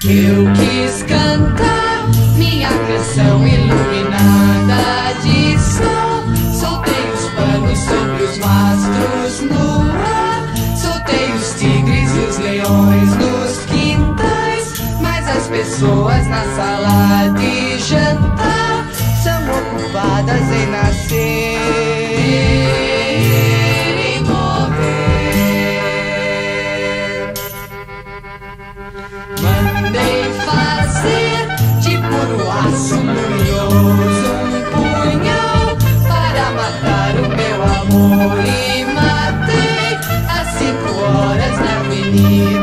Eu quis cantar minha canção iluminada de sol. Soltei os panos sobre os mastros no ar. Soltei os tigres e os leões nos quintais. Mas as pessoas na sala de jantar são ocupadas em nascer e morrer. Mandei fazer de puro aço luminoso um punhal para matar o meu amor, e matei às 5 horas na avenida.